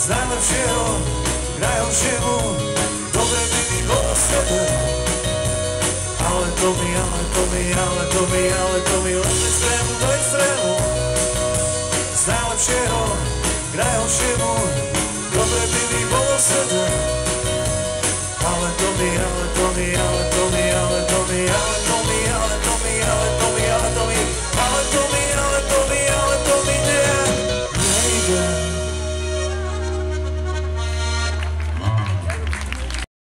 z najlepšieho k najhoršiemu, dobre by mi bolo s tebe. Ale to mi od extrému do extrému.